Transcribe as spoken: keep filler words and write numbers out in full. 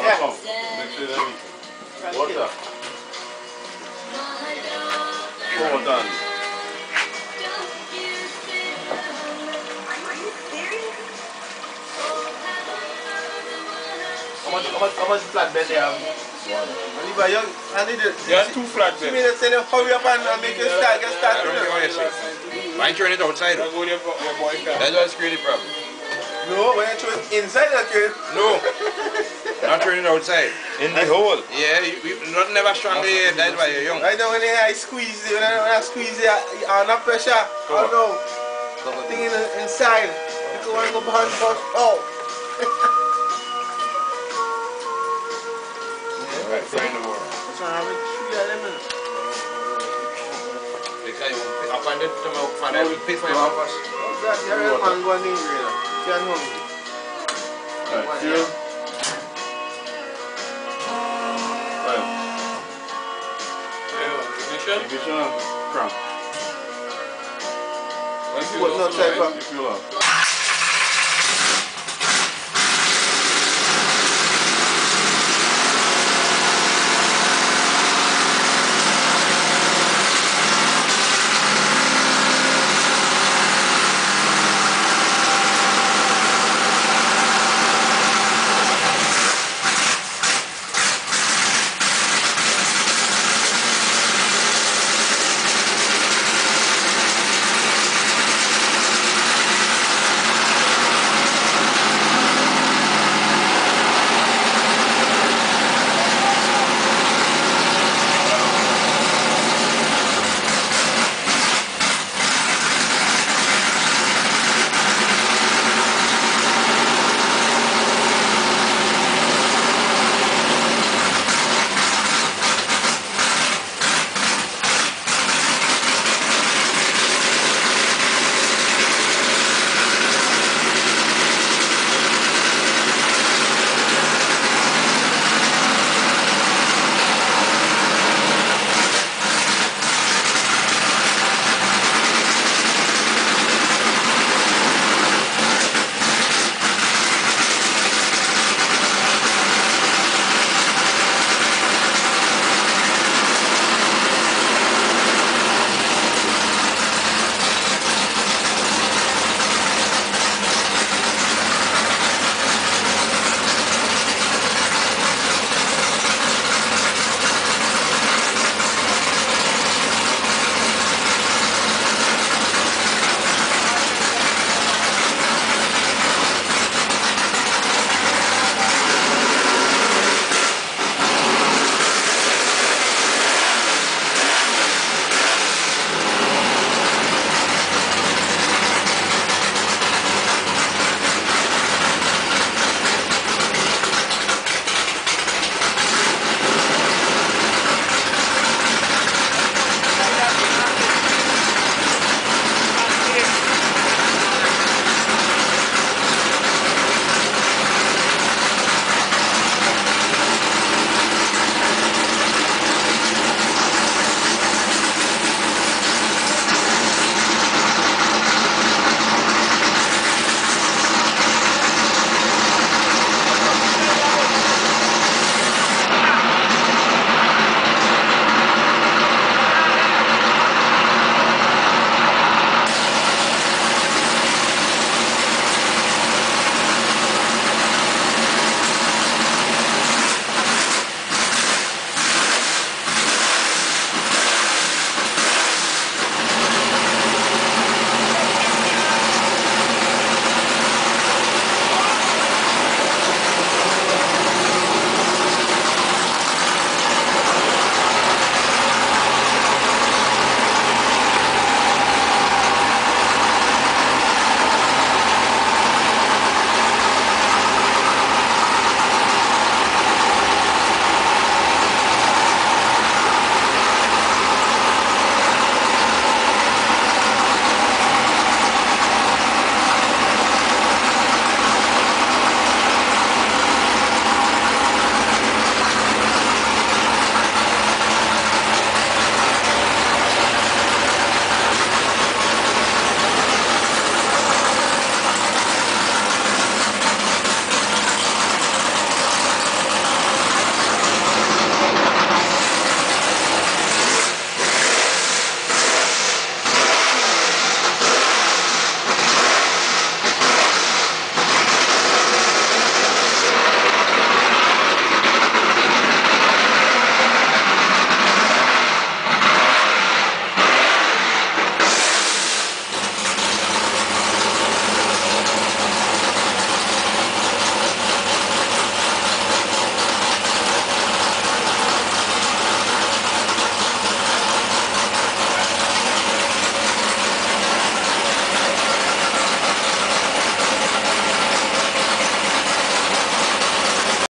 Yeah. Come. Make sure that water. Four done. How much, how much, how much flatbed they have? One. And if I young, I need it. There's two flatbeds. You mean to say them hurry up and, and make you start, get started? I don't care what you say. Why ain't you throwing it outside? That's what's creating the problem. No, when you throw it inside the crate. No. Not throwing it outside. In the hole. Yeah, you, you not never strong the head, that's why you're young. Right now when I squeeze it, when I, when I squeeze it, I under pressure. Oh no. The thing in the, inside. You go and go behind the bus. Oh. Right, find the water. So I have three of them in it. Because you up and then come out for that, we pay for your house. That's the other man going in here. You are hungry. Right, two. Five. Ignition? Ignition and crank. Once you What's not type of? you feel up.